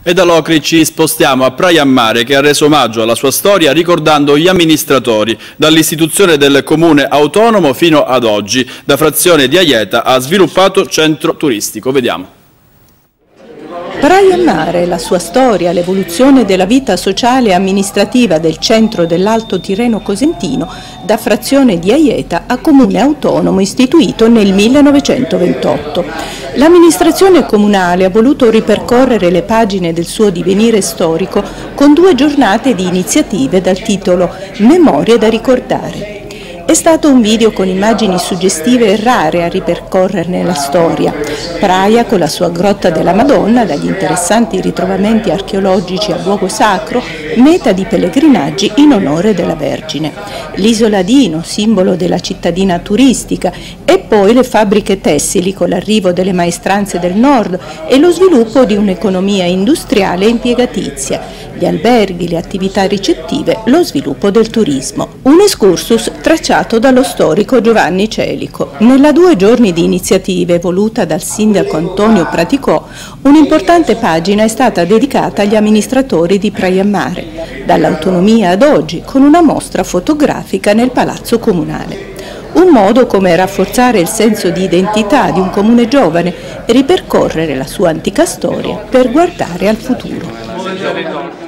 E da Locri ci spostiamo a Praia a Mare, che ha reso omaggio alla sua storia ricordando gli amministratori, dall'istituzione del comune autonomo fino ad oggi. Da frazione di Aieta ha sviluppato centro turistico. Vediamo. Praia a Mare, la sua storia, l'evoluzione della vita sociale e amministrativa del centro dell'Alto Tirreno Cosentino, da frazione di Aieta a comune autonomo istituito nel 1928. L'amministrazione comunale ha voluto ripercorrere le pagine del suo divenire storico con 2 giornate di iniziative dal titolo Memorie da ricordare. È stato un video con immagini suggestive e rare a ripercorrerne la storia. Praia con la sua grotta della Madonna, dagli interessanti ritrovamenti archeologici al luogo sacro, meta di pellegrinaggi in onore della Vergine. L'isola Dino, simbolo della cittadina turistica, e poi le fabbriche tessili con l'arrivo delle maestranze del nord e lo sviluppo di un'economia industriale e impiegatizia, gli alberghi, le attività ricettive, lo sviluppo del turismo. Un excursus tracciato dallo storico Giovanni Celico. Nella 2 giorni di iniziative voluta dal sindaco Antonio Praticò, un'importante pagina è stata dedicata agli amministratori di Praia a Mare, dall'autonomia ad oggi, con una mostra fotografica nel Palazzo Comunale. Un modo come rafforzare il senso di identità di un comune giovane e ripercorrere la sua antica storia per guardare al futuro.